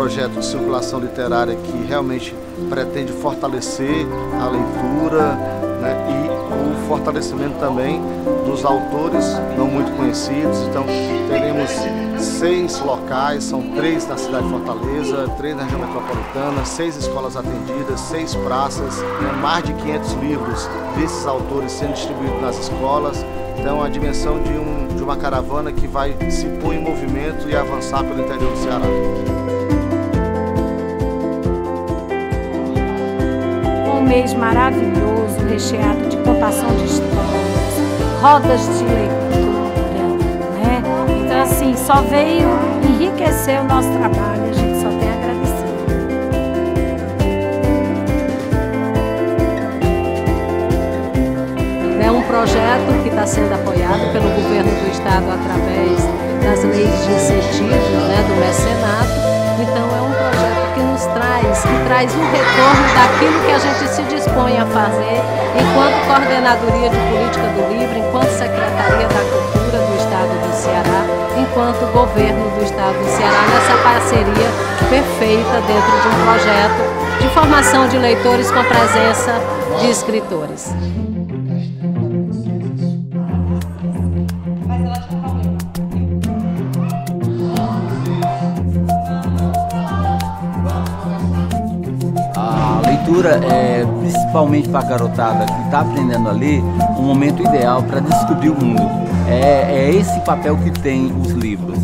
projeto de circulação literária que realmente pretende fortalecer a leitura, né, e o fortalecimento também dos autores não muito conhecidos. Então teremos 6 locais, são 3 na cidade de Fortaleza, 3 na região metropolitana, 6 escolas atendidas, 6 praças, né, mais de 500 livros desses autores sendo distribuídos nas escolas. Então a dimensão de uma caravana que vai se pôr em movimento e avançar pelo interior do Ceará. Um mês maravilhoso, recheado de contação de histórias, rodas de leitura, né? Então assim, só veio enriquecer o nosso trabalho, a gente só tem a agradecer. É um projeto que está sendo apoiado pelo governo do estado através das leis de incentivos, né, do mecenato. Então é um projeto que nos traz um retorno daquilo que a gente se dispõe a fazer enquanto Coordenadoria de Política do Livro, enquanto Secretaria da Cultura do Estado do Ceará, enquanto Governo do Estado do Ceará, nessa parceria perfeita dentro de um projeto de formação de leitores com presença de escritores. A leitura é, principalmente para a garotada que está aprendendo a ler, um momento ideal para descobrir o mundo. É esse papel que tem os livros.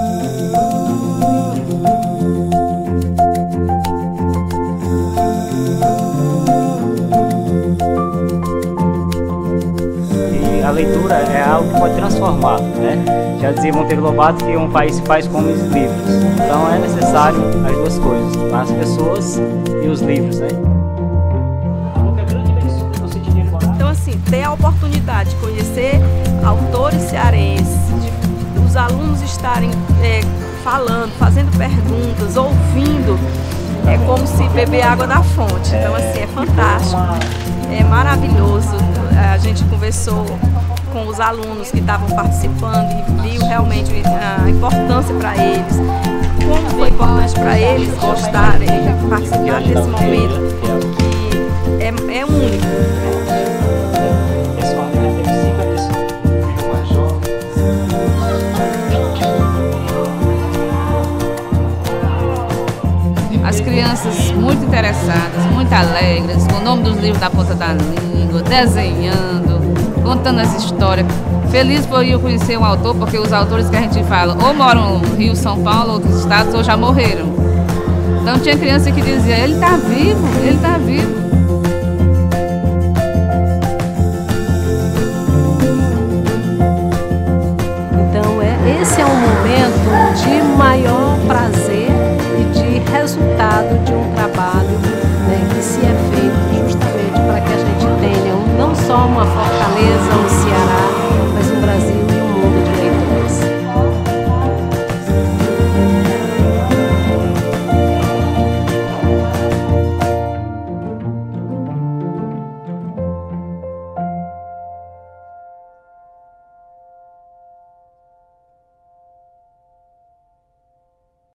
E a leitura é algo que pode transformar, né? Já dizia Monteiro Lobato que um país se faz com os livros. Então é necessário as duas coisas, as pessoas e os livros, né? Então assim, ter a oportunidade de conhecer autores cearenses, os alunos estarem falando, fazendo perguntas, ouvindo, é como se beber água da fonte. Então assim, é fantástico, é maravilhoso. A gente conversou com os alunos que estavam participando e viu realmente a importância para eles, como foi importante para eles gostarem, participar desse momento que é único. As crianças muito interessadas, muito alegres, com o nome dos livros na ponta da língua, desenhando, contando as histórias. Feliz por eu conhecer um autor, porque os autores que a gente fala ou moram no Rio, São Paulo, outros estados, ou já morreram. Então tinha criança que dizia, ele está vivo, ele está vivo.